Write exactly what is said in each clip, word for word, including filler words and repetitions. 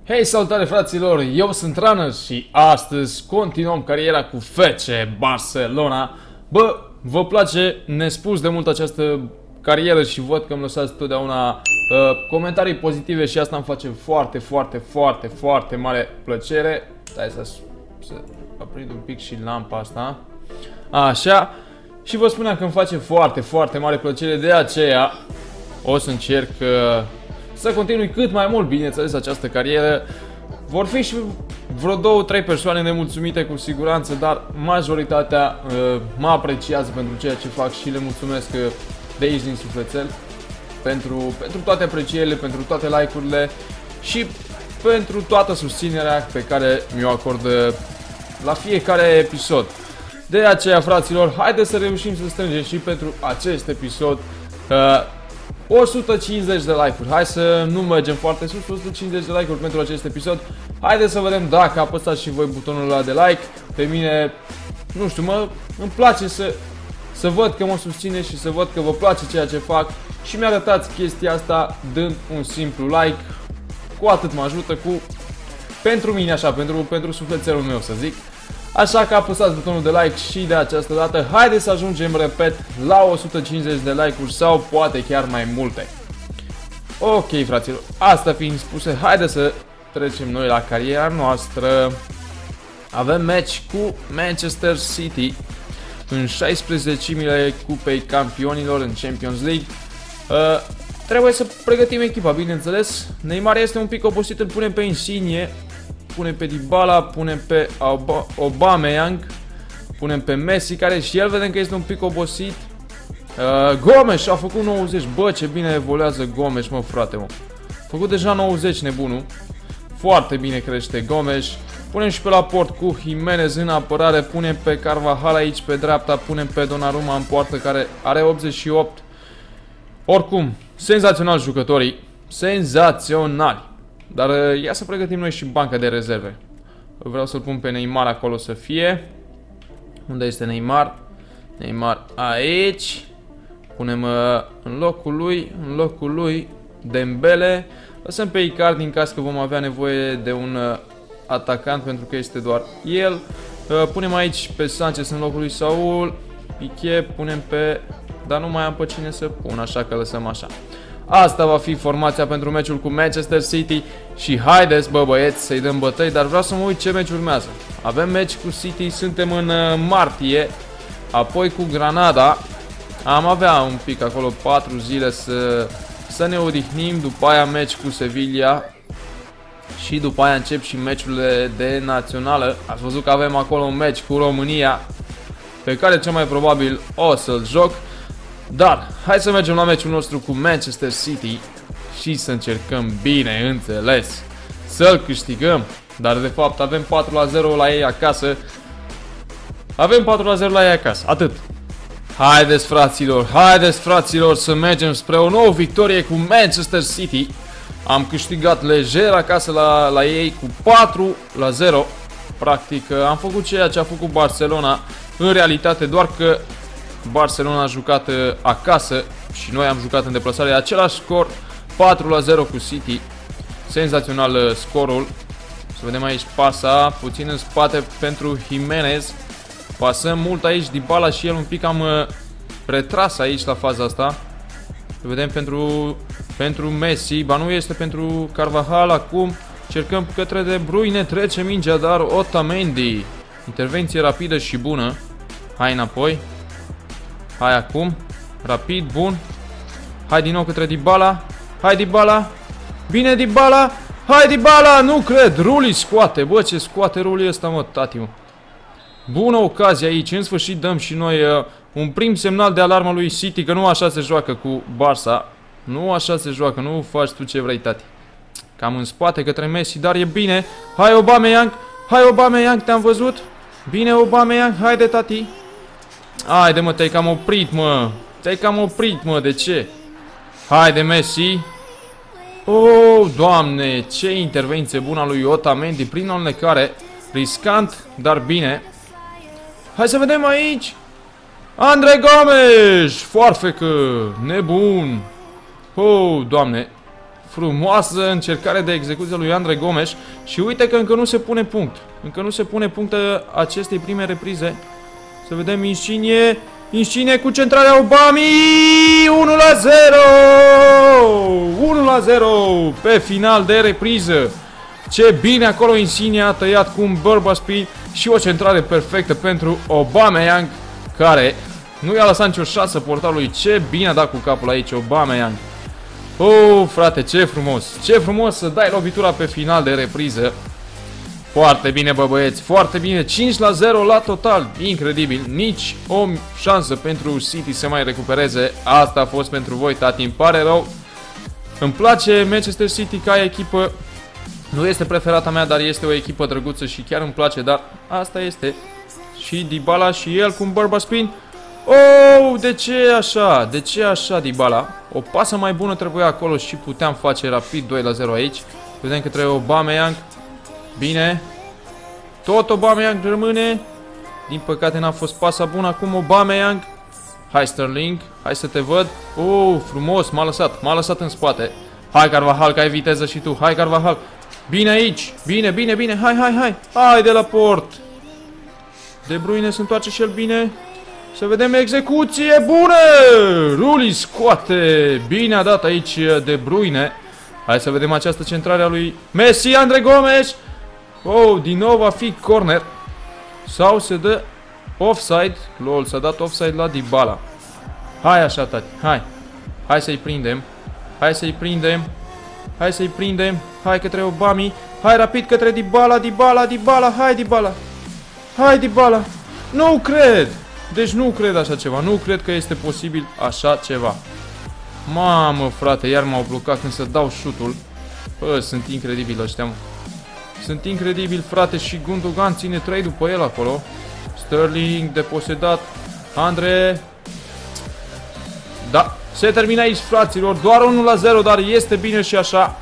Hei, salutare fraților, eu sunt Runner și astăzi continuăm cariera cu F C Barcelona. Bă, vă place nespus de mult această carieră și văd că îmi lăsați totdeauna uh, comentarii pozitive și asta îmi face foarte, foarte, foarte, foarte mare plăcere. Stai să, să aprind un pic și lampa asta. Așa. Și vă spuneam că îmi face foarte, foarte mare plăcere, de aceea o să încerc uh, să continui cât mai mult, bineînțeles, această carieră. Vor fi și vreo două, trei persoane nemulțumite cu siguranță, dar majoritatea uh, mă apreciază pentru ceea ce fac și le mulțumesc uh, de aici din sufletel pentru, pentru toate aprecierile, pentru toate like-urile și pentru toată susținerea pe care mi-o acordă la fiecare episod. De aceea, fraților, haideți să reușim să strângem și pentru acest episod uh, o sută cincizeci de like-uri. Hai să nu mergem foarte sus, o sută cincizeci de like-uri pentru acest episod. Haideți să vedem dacă apăsați și voi butonul ăla de like. Pe mine, nu știu, mă, îmi place să, să văd că mă susțineți și să văd că vă place ceea ce fac. Și mi-arătați chestia asta dând un simplu like. Cu atât mă ajută, cu pentru mine așa, pentru, pentru sufletelul meu să zic. Așa că apăsați butonul de like și de această dată. Haideți să ajungem, repet, la o sută cincizeci de like-uri sau poate chiar mai multe. Ok, fraților, asta fiind spuse, haideți să trecem noi la cariera noastră. Avem match cu Manchester City în șaisprezecimile Cupei Campionilor în Champions League. uh, Trebuie să pregătim echipa, bineînțeles. Neymar este un pic obosit, îl punem pe Insigne, punem pe Dybala, punem pe Aubameyang, punem pe Messi, care și el vedem că este un pic obosit. uh, Gomes a făcut nouăzeci, bă, ce bine evoluează Gomes, mă, frate, mă. A făcut deja nouăzeci, nebunul. Foarte bine crește Gomes. Punem și pe la port cu Jimenez în apărare, punem pe Carvajal aici pe dreapta, punem pe Donnarumma în poartă, care are optzeci și opt. Oricum, senzațional jucătorii, senzaționali. Dar ia să pregătim noi și banca de rezerve. Vreau să-l pun pe Neymar acolo să fie. Unde este Neymar? Neymar aici. Punem uh, în locul lui, în locul lui Dembele. Lăsăm pe Icardi în caz că vom avea nevoie de un uh, atacant, pentru că este doar el. Uh, punem aici pe Sanchez în locul lui Saul. Piqué, punem pe... Dar nu mai am pe cine să pun, așa că lăsăm așa. Asta va fi formația pentru meciul cu Manchester City și haideți, bă, băieți, să-i dăm bătăi, dar vreau să mă uit ce meci urmează. Avem meci cu City, suntem în martie, apoi cu Granada. Am avea un pic acolo patru zile să, să ne odihnim, după aia meci cu Sevilla și după aia încep și meciurile de națională. Ați văzut că avem acolo un meci cu România, pe care cel mai probabil o să-l joc. Dar, hai să mergem la meciul nostru cu Manchester City și să încercăm, bine înțeles, să-l câștigăm. Dar de fapt avem patru la zero la ei acasă. Avem patru la zero la ei acasă, atât. Haideți, fraților, haideți, fraților, să mergem spre o nouă victorie cu Manchester City. Am câștigat lejer acasă la, la ei cu patru la zero. Practic am făcut ceea ce a făcut Barcelona în realitate, doar că Barcelona a jucat acasă și noi am jucat în deplasare. Același scor, patru la zero cu City. Senzațional scorul. Să vedem aici pasa, puțin în spate pentru Jimenez. Pasăm mult aici, Dybala și el un pic am retras aici la faza asta. Să vedem pentru, pentru Messi, ba nu este pentru Carvajal acum. Cercăm către De Bruyne, trece mingea, dar Otamendi. Intervenție rapidă și bună. Hai înapoi. Hai acum, rapid, bun. Hai din nou către Dybala. Hai Dybala. Bine Dybala. Hai Dybala, nu cred. Rulli scoate, bă, ce scoate Rulli ăsta, mă, tati, mă. Bună ocazie aici, în sfârșit dăm și noi uh, un prim semnal de alarmă lui City, că nu așa se joacă cu Barça. Nu așa se joacă, nu faci tu ce vrei, tati. Cam în spate către Messi, dar e bine. Hai Aubameyang. Hai Aubameyang, te-am văzut. Bine Aubameyang, haide tati. Haide, mă, te-ai cam oprit, mă. Te-ai cam oprit, mă, de ce? Haide, Messi. Oh, Doamne, ce intervenție bună a lui Otamendi prin înlecare. Riscant, dar bine. Hai să vedem aici. André Gomes, foarfecă, nebun. Oh, Doamne. Frumoasă încercare de execuție lui Andre Gomes. Și uite că încă nu se pune punct. Încă nu se pune punct acestei prime reprize. Să vedem Insigne. Insigne cu centrarea Obami. unu la zero! unu la zero pe final de repriză. Ce bine acolo Insigne a tăiat cu un Burbaspi și o centrare perfectă pentru Aubameyang, care nu i-a lăsat nicio șansă portarului. Ce bine a dat cu capul aici Aubameyang. Oh, frate, ce frumos. Ce frumos să dai lovitura pe final de repriză. Foarte bine, bă, băieți, foarte bine. cinci la zero la total, incredibil. Nici o șansă pentru City să mai recupereze. Asta a fost pentru voi, tati, îmi pare rău. Îmi place Manchester City ca echipă. Nu este preferata mea, dar este o echipă drăguță și chiar îmi place, dar asta este. Și Dybala și el cu un Burbaspi. Oh, de ce așa? De ce așa, Dybala? O pasă mai bună trebuia acolo și puteam face rapid doi la zero aici. Vedem că trebuie Aubameyang. Bine. Tot Aubameyang rămâne. Din păcate n-a fost pasa bună. Acum Aubameyang. Hai Sterling, hai să te văd. Oh, frumos, m-a lăsat, m-a lăsat în spate. Hai Carvajal, că ai viteză și tu. Hai Carvajal. Bine aici. Bine, bine, bine. Hai, hai, hai. Hai de la port. De Bruyne se întoarce și el bine. Să vedem execuție bună. Rulli scoate. Bine a dat aici De Bruyne. Hai să vedem această centrare a lui Messi, Andre Gomes. Oh, din nou va fi corner. Sau se dă offside. Lol, s-a dat offside la Dybala. Hai așa, tati, hai. Hai să-i prindem. Hai să-i prindem. Hai să-i prindem. Hai către Obami. Hai rapid către Dybala, Dybala, Dybala. Hai Dybala. Hai Dybala. Nu cred. Deci nu cred așa ceva. Nu cred că este posibil așa ceva. Mamă, frate, iar m-au blocat când să dau șutul. Bă, sunt incredibil ăștia, mă. Sunt incredibil, frate, și Gundogan ține trei după el acolo. Sterling deposedat. Andre. Da, se termină aici, fraților. Doar unu la zero, dar este bine și așa.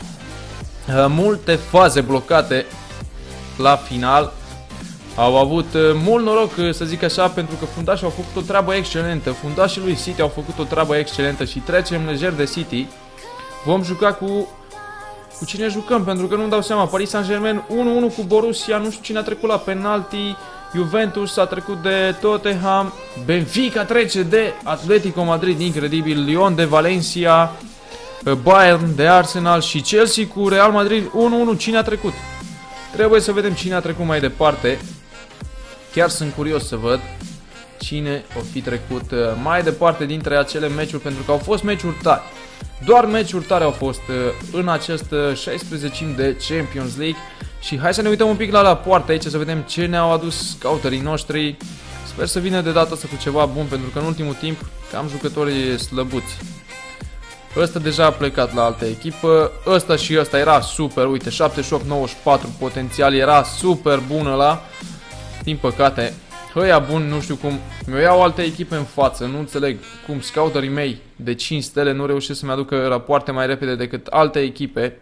Multe faze blocate la final. Au avut mult noroc, să zic așa, pentru că fundașii au făcut o treabă excelentă. Fundașii lui City au făcut o treabă excelentă și trecem lejer de City. Vom juca cu... Cu cine jucăm? Pentru că nu-mi dau seama. Paris Saint-Germain unu unu cu Borussia. Nu știu cine a trecut la penalti. Juventus a trecut de Tottenham. Benfica trece de Atletico Madrid. Incredibil. Lyon de Valencia. Bayern de Arsenal. Și Chelsea cu Real Madrid unu unu. Cine a trecut? Trebuie să vedem cine a trecut mai departe. Chiar sunt curios să văd cine o fi trecut mai departe dintre acele meciuri, pentru că au fost meciuri tari. Doar meciuri tari au fost în acest șaisprezecim de Champions League. Și hai să ne uităm un pic la la poartă aici, să vedem ce ne-au adus scouterii noștri. Sper să vină de data asta cu ceva bun, pentru că în ultimul timp cam jucătorii slăbuți. Ăsta deja a plecat la altă echipă. Ăsta și ăsta era super, uite, șaptezeci și opt nouăzeci și patru potențial, era super bun ăla. Din păcate, ăia buni, nu știu cum, mi-o iau alte echipe în față, nu înțeleg cum scouterii mei de cinci stele nu reușesc să-mi aducă rapoarte mai repede decât alte echipe.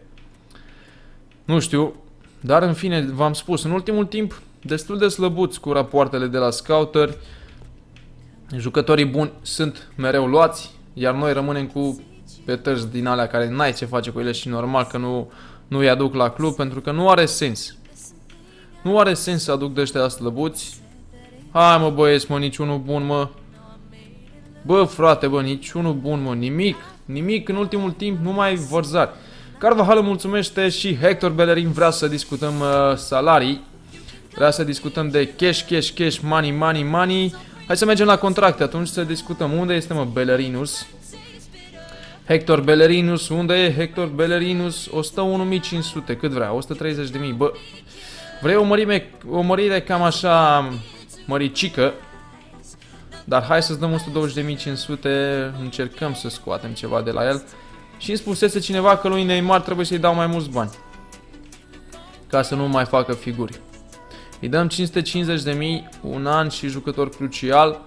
Nu știu, dar în fine, v-am spus, în ultimul timp destul de slăbuți cu rapoartele de la scouteri. Jucătorii buni sunt mereu luați, iar noi rămânem cu petăși din alea care n-ai ce face cu ele și normal că nu, nu îi aduc la club, pentru că nu are sens. Nu are sens să aduc de ăștia slăbuți. Hai mă băieți, mă, niciunul bun, mă. Bă, frate, bă, niciunul bun, mă, nimic. Nimic în ultimul timp, numai vărzari. Carvajal mulțumește și Hector Bellerin vrea să discutăm uh, salarii. Vrea să discutăm de cash, cash, cash, money, money, money. Hai să mergem la contracte, atunci să discutăm. Unde este, mă, Bellerinus? Hector Bellerinus, unde e Hector Bellerinus? o sută unu mii cinci sute, cât vrea? o sută treizeci de mii, bă. Vrei o mărime, o mărire cam așa măricică. Dar hai să-ți dăm o sută douăzeci de mii cinci sute, încercăm să scoatem ceva de la el. Și îmi spusese cineva că lui Neymar trebuie să-i dau mai mulți bani, ca să nu mai facă figuri. Îi dăm cinci sute cincizeci de mii, un an și jucător crucial.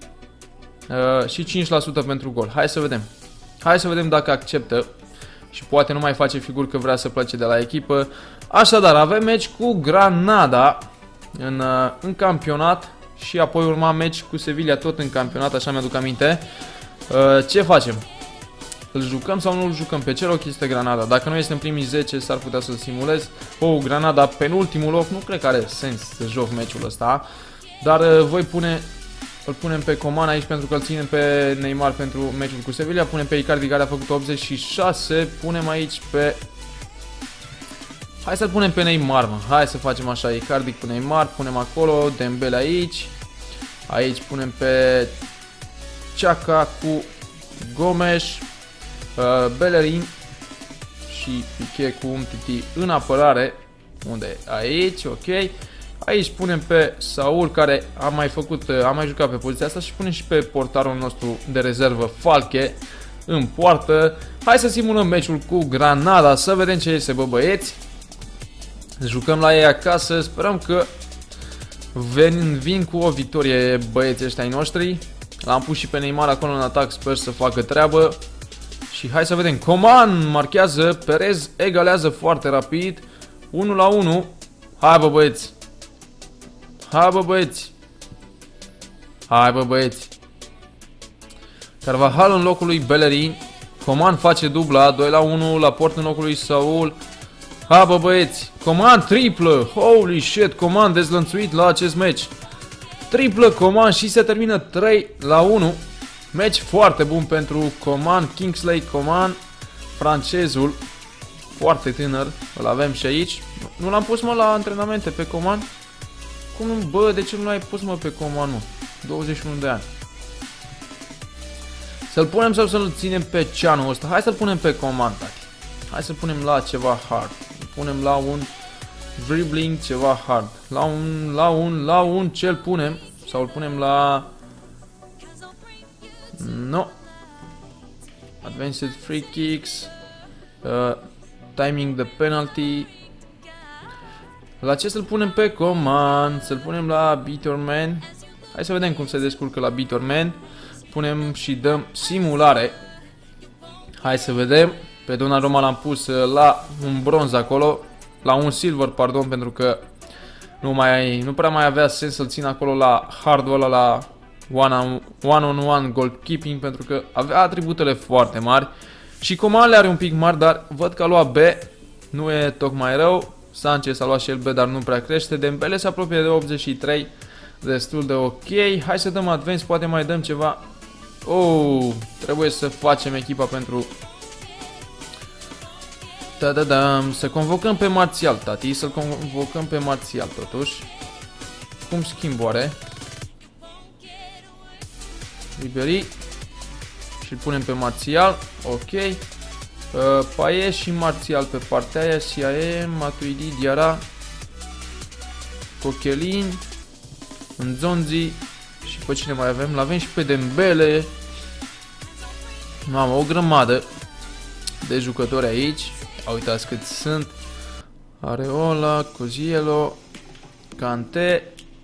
Uh, și cinci la sută pentru gol. Hai să vedem. Hai să vedem dacă acceptă. Și poate nu mai face figuri că vrea să plece de la echipă. Așadar, avem meci cu Granada în, uh, în campionat. Și apoi urma meci cu Sevilla tot în campionat, așa mi-aduc aminte. Uh, ce facem? îl jucăm sau nu îl jucăm? Pe ce loc este Granada? Dacă nu este în primii zece, s-ar putea să-l simulez. Oh, Granada penultimul loc, nu cred că are sens să joc meciul ăsta. Dar uh, voi pune, îl punem pe Coman aici pentru că îl ținem pe Neymar pentru meciul cu Sevilla. Punem pe Icardi care a făcut optzeci și șase. Punem aici pe... Hai să-l punem pe Neymar, mă. Hai să facem așa, Icardi cu Neymar, punem acolo, Dembele aici. Aici punem pe Xhaka cu Gomes, uh, Bellerin și Piqué cu Umtiti în apărare. Unde? Aici, ok. Aici punem pe Saul care a mai făcut, a mai jucat pe poziția asta și punem și pe portarul nostru de rezervă Falche în poartă. Hai să simulăm meciul cu Granada, să vedem ce iese, bă băieți. Jucăm la ei acasă, sperăm că vin, vin cu o victorie băieții ăștia ai noștri. L-am pus și pe Neymar acolo în atac, sper să facă treabă. Și hai să vedem, Coman marchează, Perez egalează foarte rapid, unu la unu. Hai bă băieți. Hai bă băieți. Hai bă băieți. Carvajal în locul lui Bellerin. Coman face dubla, doi la unu, Laporte în locul lui Saul. Hai bă băieți. Coman triplă. Holy shit, Coman dezlănțuit la acest meci. Triplă Coman și se termină trei la unu. Meci foarte bun pentru Coman, Kingsley Coman, francezul, foarte tânăr, îl avem și aici. Nu l-am pus mă la antrenamente pe Coman? Cum nu, bă, de ce nu l-ai pus mă pe Coman, mă? douăzeci și unu de ani. Să-l punem sau să-l ținem pe Ceanu ăsta? Hai să-l punem pe Coman, tati. Hai să punem la ceva hard. Îl punem la un dribbling, ceva hard. La un, la un, la un, ce-l punem? Sau îl punem la... No. Advanced free kicks. Uh, timing the penalty. La ce să-l punem pe Coman? Să-l punem la Bitterman. Hai să vedem cum se descurcă la Bitterman. Punem și dăm simulare. Hai să vedem. Pe Donnarumma l-am pus la un bronz acolo. La un silver, pardon, pentru că nu, mai, nu prea mai avea sens să-l țin acolo la hardul ăla, la one-on-one goalkeeping, pentru că avea atributele foarte mari. Și Coman le are un pic mari, dar văd că a luat B. Nu e tocmai rău. Sanchez a luat și el B, dar nu prea crește. Dembele se apropie de optzeci și trei. Destul de ok. Hai să dăm advance, poate mai dăm ceva. Oh, trebuie să facem echipa pentru... Da, da, da. Să convocăm pe Martial, tati. Să-l convocăm pe Martial, totuși. Cum schimb oare? Ribery. Și îl punem pe Martial. Ok. Uh, Payet și Martial pe partea aia. C I A, Matuidi, Diarra, Coquelin, Nzonzi. Și pe cine mai avem? L-avem și pe Dembele. Mamă, o grămadă de jucători aici. Uitați cât sunt. Areola, Cozielo, Kanté,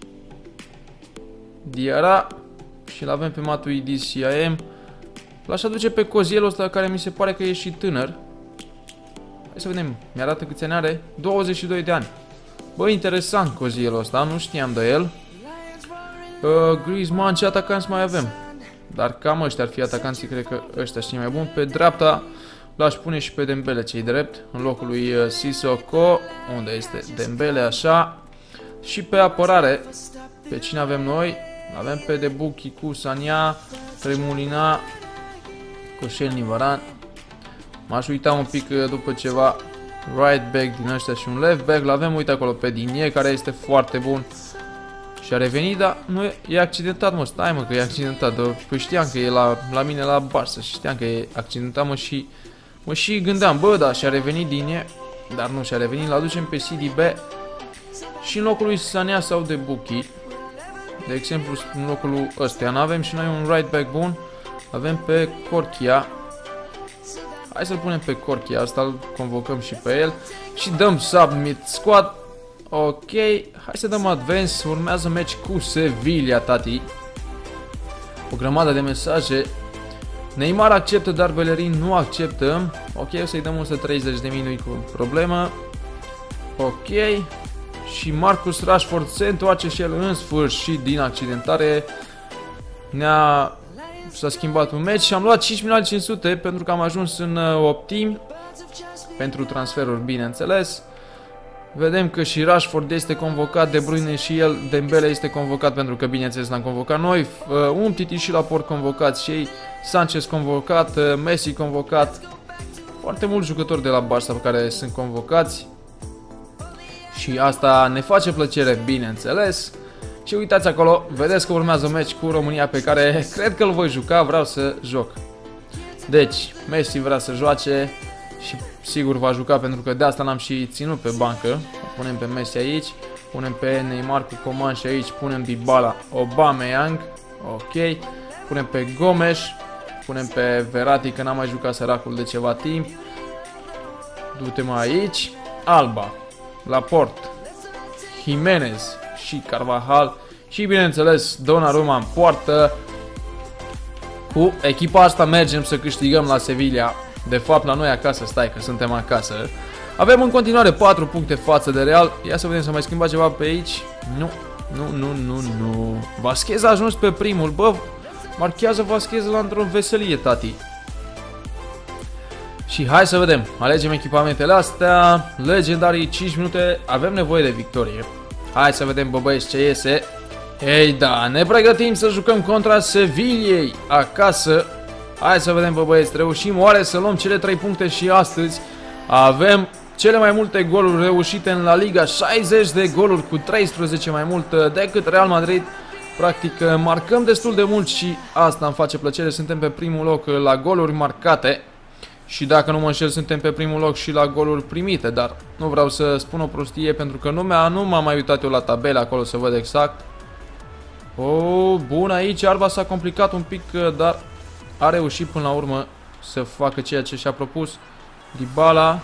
Diarra. Și l-avem pe Matuidi, C I A M. L-aș aduce pe Cozielo ăsta, care mi se pare că e și tânăr. Hai să vedem, mi-arată câți ani are. douăzeci și doi de ani. Bă, interesant Cozielo ăsta, nu știam de el. uh, Griezmann, ce atacanți mai avem? Dar cam ăștia ar fi atacanții, cred că ăștia sunt mai buni. Pe dreapta l-aș pune și pe Dembele, cei drept, în locul lui uh, Sissoko. Unde este Dembele, așa. Și pe apărare, pe cine avem noi? Avem pe Debuchy cu Sania, Remulina, Koscielny, Varane. M-aș uita un pic după ceva right back din ăștia și un left back. L-avem, uite acolo pe Digne, care este foarte bun. Și a revenit, dar nu e, e accidentat, mă, stai mă că e accidentat. Păi știam că e la, la mine la Barça și știam că e accidentat, mă, și mă și gândeam, bă, da, și a revenit Digne, dar nu și a revenit, l-aducem pe C D B și în locul lui Sania sau Debuchy. De exemplu, în locul ăsta n-avem și noi un right back bun. Avem pe Corchia. Hai să-l punem pe Corchia, asta îl convocăm și pe el. Și dăm submit squad. Ok, hai să dăm advance. Urmează meci cu Sevilla, tati. O grămadă de mesaje. Neymar acceptă, dar Bellerin nu acceptă. Ok, o să-i dăm o sută treizeci de mii, nu-i cu problemă. Ok. Și Marcus Rashford se întoarce și el în sfârșit din accidentare. Ne-a s-a schimbat un meci și am luat cinci milioane cinci sute pentru că am ajuns în uh, optim pentru transferuri, bineînțeles. Vedem că și Rashford este convocat, De Bruyne și el, Dembele este convocat pentru că, bineînțeles, l-am convocat noi. Uh, Umtiti și Laporte convocați și ei, Sanchez convocat, uh, Messi convocat. Foarte mulți jucători de la Barça care sunt convocați. Și asta ne face plăcere, bineînțeles. Și uitați acolo, vedeți că urmează un meci cu România pe care cred că îl voi juca, vreau să joc. Deci, Messi vrea să joace și sigur va juca pentru că de asta l-am și ținut pe bancă. Punem pe Messi aici, punem pe Neymar cu Coman și aici punem Dybala, Aubameyang, ok. Punem pe Gomes, punem pe Verratti că n-am mai jucat săracul de ceva timp. Du-te mai aici, Alba, Laporte, Jimenez și Carvajal și bineînțeles Donnarumma în poartă. Cu echipa asta mergem să câștigăm la Sevilla. De fapt la noi acasă, stai că suntem acasă. Avem în continuare patru puncte față de Real. Ia să vedem, să mai schimba ceva pe aici. Nu, nu, nu, nu, nu. Vasquez a ajuns pe primul. Bă, marchează Vasquez la într-o veselie, tati. Și hai să vedem. Alegem echipamentele astea. Legendarii, cinci minute. Avem nevoie de victorie. Hai să vedem, bă, băieți, ce iese. Ei da, ne pregătim să jucăm contra Sevillei acasă. Hai să vedem, bă, băieți, reușim oare să luăm cele trei puncte și astăzi. Avem cele mai multe goluri reușite în La Liga, șaizeci de goluri cu treisprezece mai mult decât Real Madrid. Practic marcăm destul de mult și asta îmi face plăcere. Suntem pe primul loc la goluri marcate. Și dacă nu mă înșel, suntem pe primul loc și la goluri primite. Dar nu vreau să spun o prostie pentru că nu m-am mai uitat eu la tabele acolo să văd exact. Oh, bun, aici Alba s-a complicat un pic, dar a reușit până la urmă să facă ceea ce și-a propus. Dybala.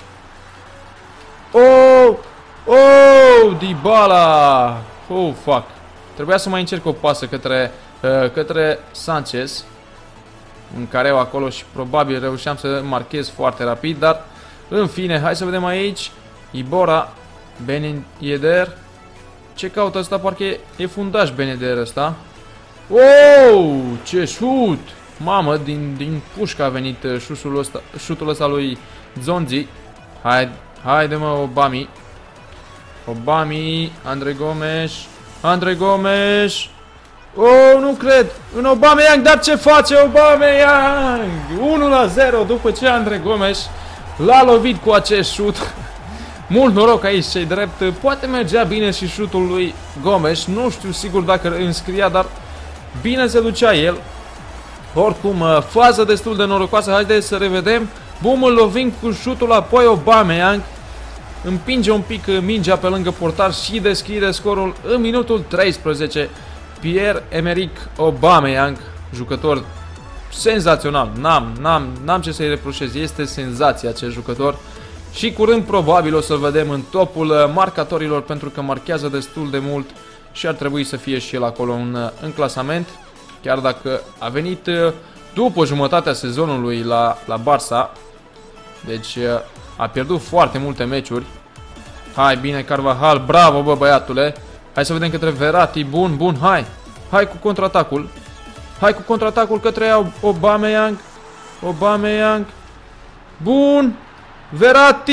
Oh! Oh! Dybala! Oh, fuck. Trebuia să mai încerc o pasă către, uh, către Sanchez. În care acolo și probabil reușeam să marchez foarte rapid, dar în fine, hai să vedem aici. Ibora, Ben Yedder. Ce caută ăsta? Parcă e, e fundaș Ben Yedder ăsta. Oh! Ce șut! Mamă, din, din pușcă a venit șutul ăsta, șutul ăsta lui Zonzi. Hai, haide mă, Obami. Obami, Andre Gomes. Andre Gomes. Oh, nu cred. În Aubameyang, dar ce face Aubameyang? unu la zero după ce Andre Gomes l-a lovit cu acest șut. Mult noroc aici, cei drept. Poate mergea bine și șutul lui Gomes. Nu știu sigur dacă înscria, dar bine se ducea el. Oricum, fază destul de norocoasă. Haideți să revedem. Bum, îl lovim cu șutul, apoi Aubameyang împinge un pic mingea pe lângă portar și deschide scorul în minutul treisprezece. Pierre-Emerick Aubameyang, jucător senzațional. N-am, n-am, n-am ce să-i reproșez. Este senzația acest jucător. Și curând probabil o să-l vedem în topul marcatorilor pentru că marchează destul de mult și ar trebui să fie și el acolo în, în clasament. Chiar dacă a venit după jumătatea sezonului la, la Barça. Deci a pierdut foarte multe meciuri. Hai, bine, Carvajal, bravo, bă, băiatule. Hai să vedem către Verratti, bun, bun, hai. Hai cu contraatacul. Hai cu contraatacul către Aubameyang. Aubameyang. Bun. Verratti.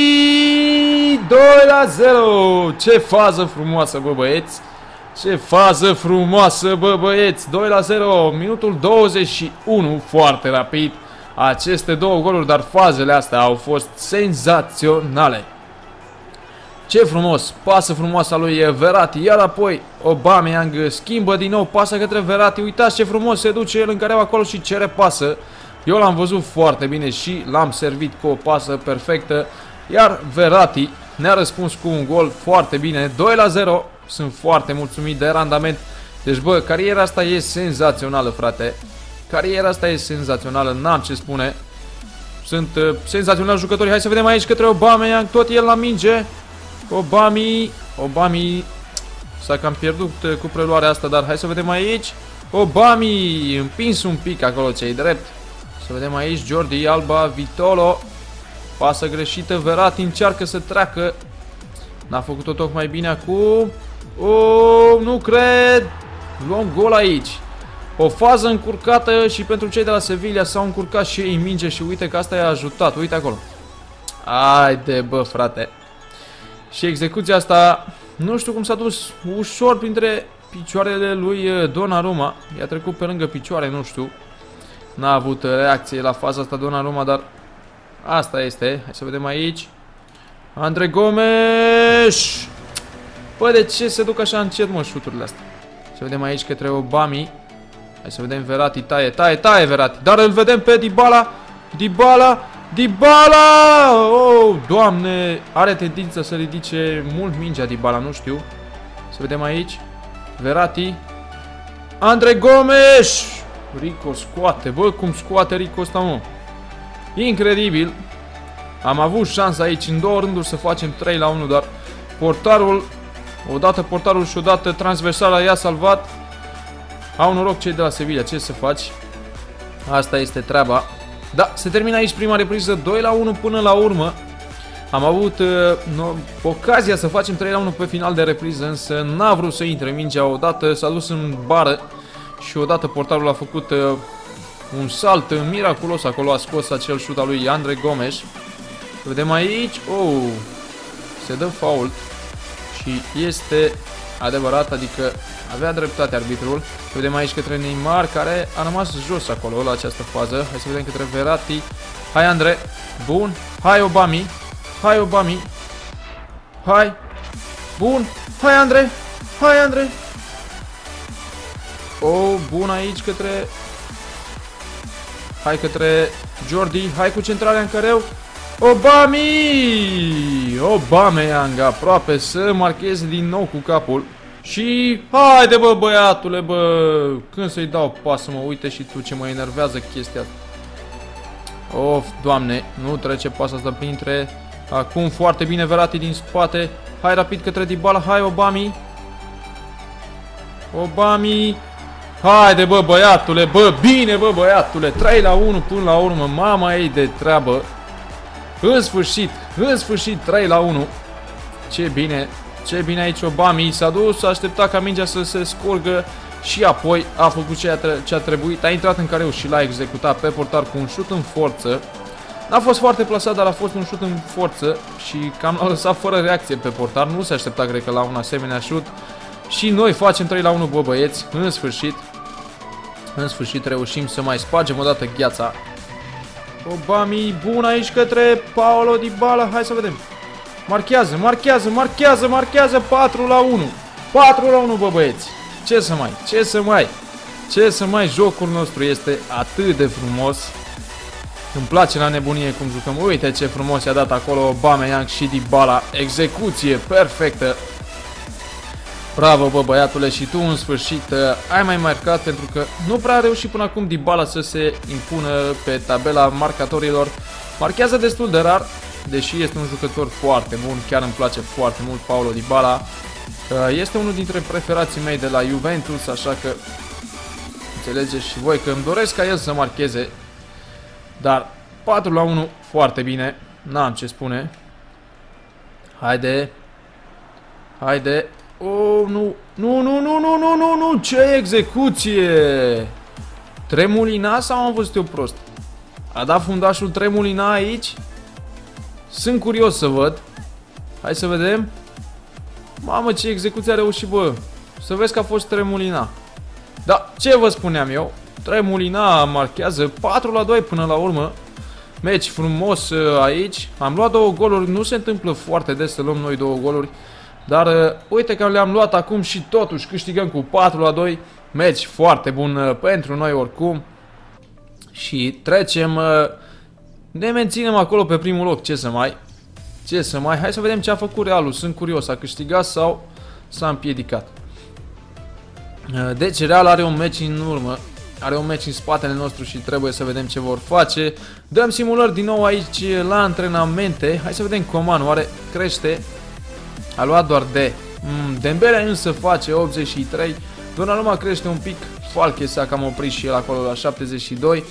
doi la zero. Ce fază frumoasă, bă, băieți. Ce fază frumoasă, bă, băieți. doi la zero. Minutul douăzeci și unu. Foarte rapid. Aceste două goluri, dar fazele astea au fost senzaționale. Ce frumos, pasă frumoasă a lui Verratti, iar apoi Aubameyang schimbă din nou, pasă către Verratti, uitați ce frumos se duce el în careu acolo și cere pasă. Eu l-am văzut foarte bine și l-am servit cu o pasă perfectă, iar Verratti ne-a răspuns cu un gol foarte bine, doi la zero, sunt foarte mulțumit de randament. Deci bă, cariera asta e senzațională, frate, cariera asta e senzațională, n-am ce spune. Sunt uh, senzaționali jucători, hai să vedem aici către Aubameyang, tot el la minge. Obami, Obami s-a cam pierdut cu preluarea asta, dar hai să vedem aici. Obami, împins un pic acolo cei drept. Să vedem aici, Jordi Alba, Vitolo. Pasă greșită, Verratti încearcă să treacă. N-a făcut-o tocmai bine acum. Oh, nu cred. Luăm gol aici. O fază încurcată și pentru cei de la Sevilla s-au încurcat și ei în minge și uite că asta i-a ajutat. Uite acolo. Haide, bă, frate. Și execuția asta, nu știu cum s-a dus ușor printre picioarele lui Donnarumma. I-a trecut pe lângă picioare, nu știu. N-a avut reacție la faza asta Donnarumma, dar asta este. Hai să vedem aici. Andre Gomes! Bă, de ce se duc așa încet, mă, șuturile astea? Să vedem aici către Obami. Hai să vedem Verratti, taie, taie, taie Verratti. Dar îl vedem pe Dybala. Dybala, Dybala! Oh, Doamne! Are tendința să ridice mult mingea Dybala, nu știu. Să vedem aici. Verratti. Andre Gomes! Rico scoate, bă, cum scoate Rico ăsta, mă. Incredibil. Am avut șansa aici în două rânduri să facem trei la unu, dar portarul, odată portarul și odată transversala i-a salvat. Au noroc cei de la Sevilla, ce să faci? Asta este treaba. Da, se termină aici prima repriză, doi la unu până la urmă. Am avut uh, no, ocazia să facem trei la unu pe final de repriză, însă n-a vrut să intre mingea. Odată s-a dus în bară și odată portarul a făcut uh, un salt miraculos acolo, a scos acel șut al lui Andre Gomes. Vedem aici, oh, se dă fault și este adevărat, adică avea dreptate arbitrul. Vedem aici către Neymar, care a rămas jos acolo la această fază. Hai să vedem către Verratti. Hai Andre, bun, hai Obami, hai Obami, hai, bun, hai Andre, hai Andre. Oh, bun aici către, hai către Jordi, hai cu centrarea în căreu. Obami! Aubameyang aproape să marcheze din nou cu capul. Și haide, bă, băiatule, bă, când să-i dau pasă, mă, uite și tu ce mă enervează chestia asta. Of, Doamne, nu trece pasa asta printre. Acum foarte bine Verratti din spate. Hai rapid către Dybala, hai Obami. Obami. Haide, bă, băiatule, bă, bine, bă, băiatule, trei la unu până la urmă, mama ei de treabă. În sfârșit, în sfârșit, trei la unu. Ce bine, ce bine aici Obami. S-a dus, a așteptat ca mingea să se scurgă și apoi a făcut ce a, ce a trebuit. A intrat în careu și l-a executat pe portar cu un șut în forță. N-a fost foarte plasat, dar a fost un șut în forță și cam l-a lăsat fără reacție pe portar. Nu se aștepta, cred că, la un asemenea șut. Și noi facem trei la unu, bă, băieți, în sfârșit. În sfârșit reușim să mai spargem o dată gheața. Obami, bun aici către Paulo Dybala, hai să vedem. Marchează, marchează, marchează, marchează, patru la unu. patru la unu, bă, băieți. Ce să mai, ce să mai, ce să mai, jocul nostru este atât de frumos. Îmi place la nebunie cum jucăm. Uite ce frumos i-a dat acolo Aubameyang și Dybala. Execuție perfectă. Bravo, bă, băiatule, și tu în sfârșit ai mai marcat, pentru că nu prea a reușit până acum Dybala să se impună pe tabela marcatorilor. Marchează destul de rar, deși este un jucător foarte bun, chiar îmi place foarte mult Paulo Dybala. Este unul dintre preferații mei de la Juventus, așa că înțelegeți și voi că îmi doresc ca el să marcheze. Dar patru la unu, foarte bine, n-am ce spune. Haide, haide. Oh, nu, nu, nu, nu, nu, nu, nu, nu, ce execuție! Tremulina sau am văzut eu prost? A dat fundașul Tremulina aici? Sunt curios să văd. Hai să vedem. Mamă, ce execuție a reușit, bă. Să vezi că a fost Tremulina. Da, ce vă spuneam eu? Tremulina marchează patru la doi până la urmă. Meci frumos aici. Am luat două goluri, nu se întâmplă foarte des să luăm noi două goluri. Dar uh, uite că le-am luat acum și totuși câștigăm cu patru la doi. Meci foarte bun uh, pentru noi oricum. Și trecem, uh, ne menținem acolo pe primul loc, ce să mai, ce să mai. Hai să vedem ce a făcut Realul, sunt curios, a câștigat sau s-a împiedicat. uh, Deci Real are un meci în urmă, are un meci în spatele nostru și trebuie să vedem ce vor face. Dăm simulări din nou aici la antrenamente. Hai să vedem Coman, oare crește? A luat doar D. Mm, Dembele însă face optzeci și trei. Donnarumma crește un pic. Falche s-a cam oprit și el acolo la șaptezeci și doi.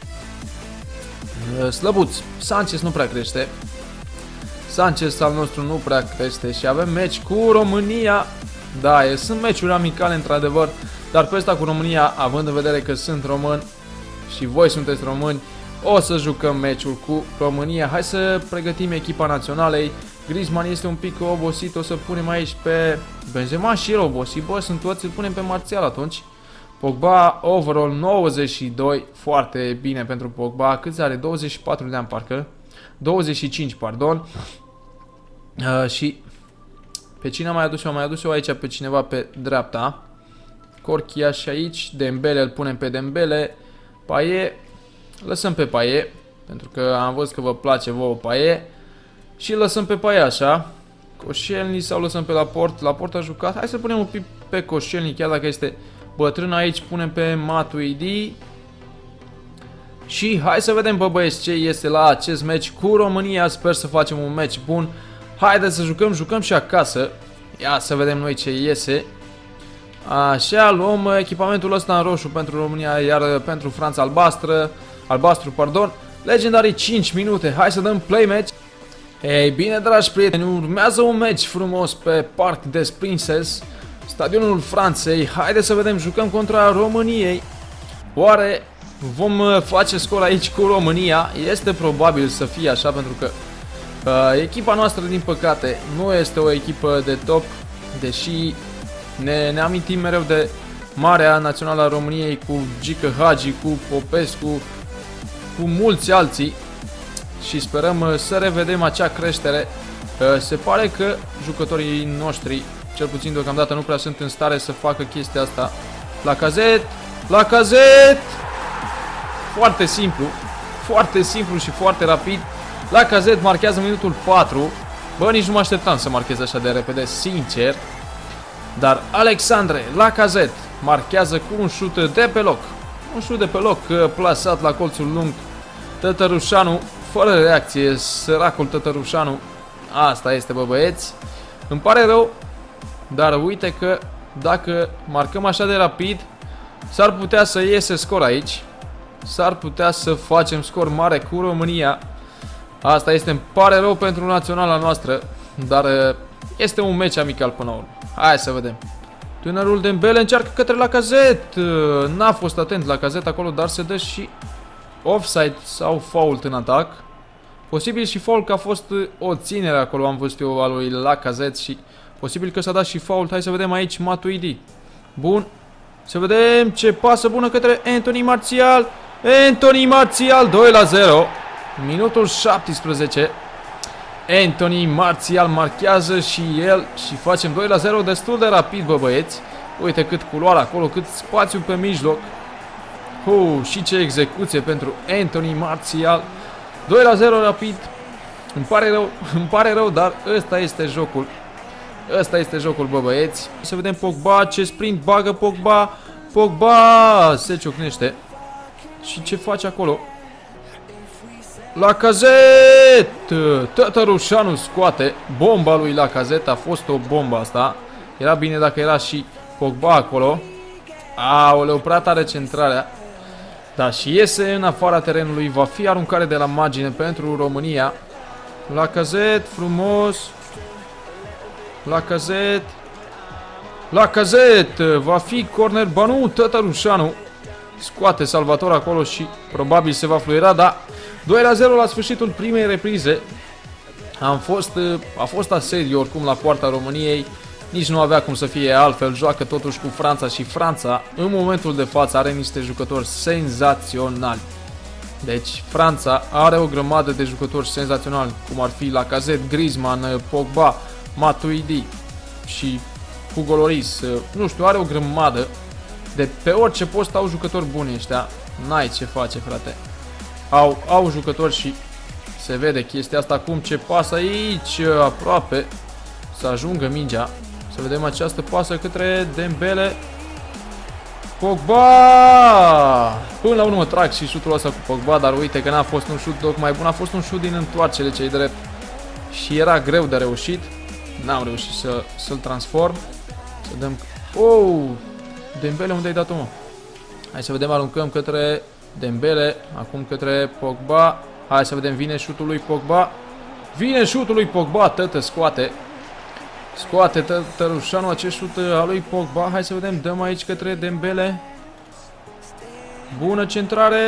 Slăbuț. Sanchez nu prea crește. Sanchez al nostru nu prea crește. Și avem meci cu România. Da, sunt meciuri amicale într-adevăr. Dar pe ăsta cu România, având în vedere că sunt român și voi sunteți români, o să jucăm meciul cu România. Hai să pregătim echipa naționalei. Griezmann este un pic obosit, o să punem aici pe Benzema și el obosit. Bă, sunt toți, îl punem pe Martial atunci. Pogba, overall nouăzeci și doi, foarte bine pentru Pogba. Câți are? douăzeci și patru de ani parcă. douăzeci și cinci, pardon. Uh, și pe cine am mai adus eu? Am mai adus eu aici pe cineva pe dreapta. Corchia și aici. Dembele, îl punem pe Dembele. Payet, lăsăm pe Payet, pentru că am văzut că vă place vouă Payet. Și lăsăm pe Payet așa. Koscielny sau lăsăm pe Laporte. Laporte a jucat. Hai să punem un pic pe Koscielny, chiar dacă este bătrân aici. Punem pe Matuidi. Și hai să vedem, bă băieți, ce este la acest meci cu România. Sper să facem un meci bun. Haideți să jucăm, jucăm și acasă. Ia să vedem noi ce iese. Așa, luăm echipamentul ăsta în roșu pentru România, iar pentru Franța albastră, albastru, pardon. Legendary cinci minute, hai să dăm play match. Ei bine, dragi prieteni, urmează un meci frumos pe Parc des Princes, stadionul Franței. Haideți să vedem, jucăm contra României. Oare vom face scor aici cu România? Este probabil să fie așa, pentru că uh, echipa noastră, din păcate, nu este o echipă de top, deși Ne, ne amintim mereu de Marea Națională a României cu Gică Hagi, cu Popescu, cu mulți alții și sperăm să revedem acea creștere. Se pare că jucătorii noștri, cel puțin deocamdată, nu prea sunt în stare să facă chestia asta. Lacazette, Lacazette! Foarte simplu, foarte simplu și foarte rapid. Lacazette marchează minutul patru. Bă, nici nu mă așteptam să marcheze așa de repede, sincer. Dar Alexandre Lacazette marchează cu un șut de pe loc. Un șut de pe loc plasat la colțul lung. Tătărușanu, fără reacție, săracul Tătărușanu. Asta este, bă băieți. Îmi pare rău, dar uite că dacă marcăm așa de rapid, s-ar putea să iese scor aici. S-ar putea să facem scor mare cu România. Asta este, îmi pare rău pentru naționala noastră, dar este un meci amical până la urmă. Hai să vedem. Tânărul Dembele încearcă către Lacazette. N-a fost atent Lacazette acolo, dar se dă și offside sau fault în atac. Posibil și fault, că a fost o ținere acolo, am văzut eu, a lui Lacazette, și posibil că s-a dat și fault. Hai să vedem aici Matuidi. Bun. Să vedem ce pasă bună către Anthony Martial. Anthony Martial, doi la zero. Minutul șaptesprezece. Anthony Martial marchează și el și facem doi la zero destul de rapid, bă băieți. Uite cât culoare acolo, cât spațiu pe mijloc. Uh, și ce execuție pentru Anthony Martial. doi la zero rapid. Îmi pare rău, îmi pare rău, dar ăsta este jocul. Ăsta este jocul, bă băieți. Să vedem Pogba, ce sprint bagă Pogba. Pogba se ciocnește. Și ce face acolo? Lacazette! Tătărușanu scoate. Bomba lui Lacazette, a fost o bombă asta. Era bine dacă era și Pogba acolo. Aoleu, prea tare centrarea. Da, și iese în afara terenului. Va fi aruncare de la margine pentru România. Lacazette, frumos. Lacazette. Lacazette! Va fi corner. Ba nu, Tătărușanu scoate Salvator acolo și probabil se va fluiera, dar doi la zero la sfârșitul primei reprize. Am fost, a fost asediu oricum la poarta României. Nici nu avea cum să fie altfel. Joacă totuși cu Franța și Franța în momentul de față are niște jucători senzaționali. Deci Franța are o grămadă de jucători senzaționali, cum ar fi Lacazette, Griezmann, Pogba, Matuidi și Hugo Lloris. Nu știu, are o grămadă. De pe orice post au jucători buni ăștia. N-ai ce face, frate. Au, au jucători și se vede chestia asta acum. Ce pasă aici, aproape să ajungă mingea. Să vedem această pasă către Dembele. Pogba! Până la urmă trag și șutul ăsta cu Pogba, dar uite că n-a fost un șut tocmai bun. A fost un șut din întoarcere, ce-i drept. Și era greu de reușit. N-am reușit să, să-l transform. Să dăm... Oh! Dembele, unde ai dat-o, mă? Hai să vedem, aruncăm către Dembele, acum către Pogba. Hai să vedem, vine șutul lui Pogba. Vine șutul lui Pogba, tătă scoate. Scoate tă Tărușanu acest șut al lui Pogba. Hai să vedem, dăm aici către Dembele. Bună centrare!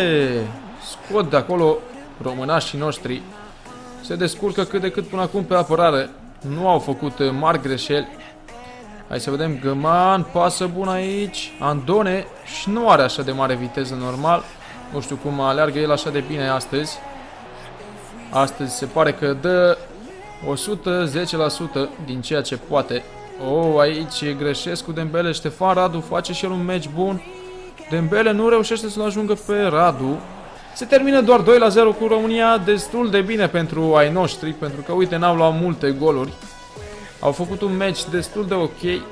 Scot de acolo românașii noștri. Se descurcă cât de cât până acum pe apărare. Nu au făcut mari greșeli. Hai să vedem, Găman, pasă bună aici. Andone și nu are așa de mare viteză normal. Nu știu cum aleargă el așa de bine astăzi. Astăzi se pare că dă o sută zece la sută din ceea ce poate. Oh, aici greșesc cu Dembele. Ștefan Radu face și el un meci bun. Dembele nu reușește să-l ajungă pe Radu. Se termină doar doi la zero cu România. Destul de bine pentru ai noștri, pentru că, uite, n-au luat multe goluri. Au făcut un meci destul de ok.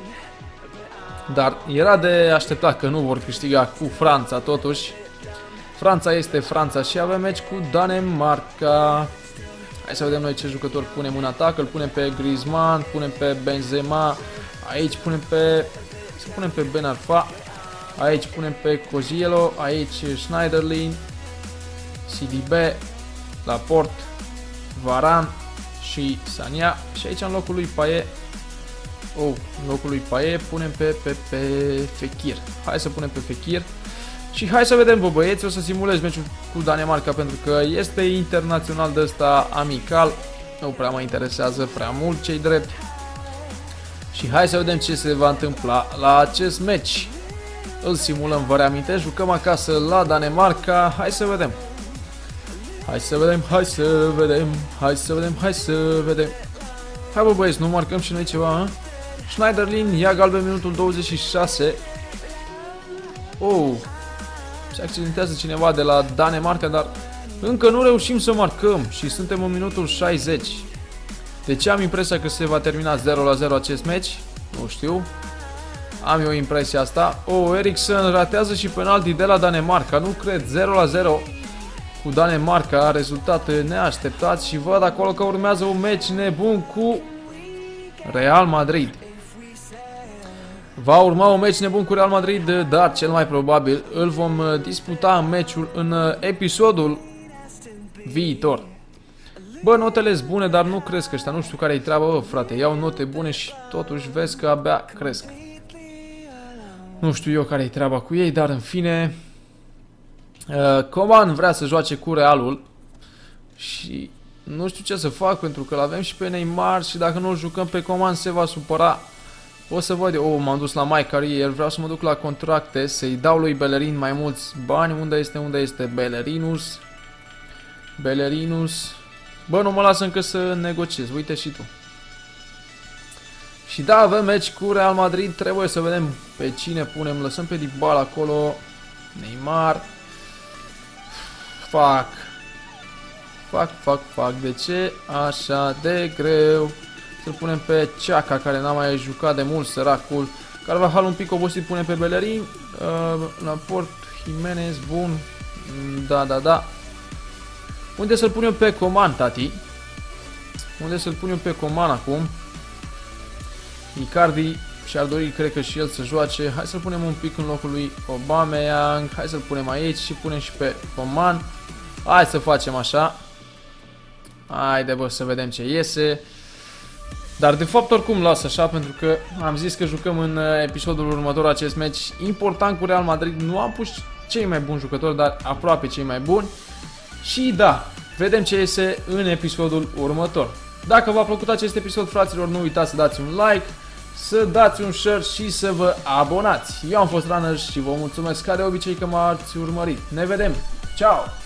Dar era de așteptat că nu vor câștiga cu Franța, totuși. Franța este Franța și avem meci cu Danemarca. Hai să vedem noi ce jucători punem în atac. Îl punem pe Griezmann, punem pe Benzema. Aici punem pe... Să punem pe Ben Arfa. Aici punem pe Cozielo. Aici Schneiderlin, C D B, Laporte, Varane și Sania. Și aici în locul lui Payet. Oh, în locul lui Payet punem pe, pe, pe Fekir. Hai să punem pe Fekir. Și hai să vedem, bă, băieți, o să simulez meciul cu Danemarca pentru că este internațional de ăsta amical. Nu prea mă interesează prea mult, ce-i drept. Și hai să vedem ce se va întâmpla la acest meci. Îl simulăm, vă reamintesc, jucăm acasă la Danemarca. Hai să vedem. Hai să vedem, hai să vedem, hai să vedem, hai să vedem. Hai, bă, băieți, nu marcăm și noi ceva, a? Schneiderlin ia galben minutul douăzeci și șase. Oh, se accidentează cineva de la Danemarca, dar încă nu reușim să marcăm și suntem în minutul șaizeci. De ce am impresia că se va termina zero la zero acest meci? Nu știu. Am eu impresia asta. Oh, Eriksen ratează și penalti de la Danemarca. Nu cred, zero la zero cu Danemarca, rezultat neașteptat și văd acolo că urmează un meci nebun cu Real Madrid. Va urma un meci nebun cu Real Madrid, dar cel mai probabil îl vom disputa în meciul în episodul viitor. Bă, notele sunt bune, dar nu cresc ăștia, nu știu care-i treaba, bă, frate. Iau note bune și totuși vezi că abia cresc. Nu știu eu care-i treaba cu ei, dar în fine... Uh, Coman vrea să joace cu Realul și nu știu ce să fac pentru că l-avem și pe Neymar și dacă nu-l jucăm pe Coman se va supăra. O să văd eu, oh, m-am dus la My Career, vreau să mă duc la contracte, să-i dau lui Bellerin mai mulți bani. Unde este, unde este Bellerinus? Bellerinus. Bă, nu mă lasă încă să negociez, uite și tu. Și da, avem meci cu Real Madrid, trebuie să vedem pe cine punem. Lăsăm pe Dybala acolo, Neymar. Fac. Fac, fac, fac. De ce așa de greu? Să-l punem pe Ceaca, care n-a mai jucat de mult, săracul. Carvajal un pic obosit, punem pe Bellerin. Uh, Laporte, Jimenez, bun. Da, da, da. Unde să-l punem pe Coman, tati? Unde să-l punem pe Coman acum? Icardi și-ar dori, cred că și el să joace. Hai să-l punem un pic în locul lui Aubameyang. Hai să-l punem aici și punem și pe Coman. Hai să facem așa. Haide, bă, să vedem ce iese. Dar de fapt oricum las așa, pentru că am zis că jucăm în episodul următor acest meci important cu Real Madrid. Nu am pus cei mai buni jucători, dar aproape cei mai buni. Și da, vedem ce iese în episodul următor. Dacă v-a plăcut acest episod, fraților, nu uitați să dați un like, să dați un share și să vă abonați. Eu am fost Runner și vă mulțumesc ca de obicei că m-ați urmărit. Ne vedem! Ciao!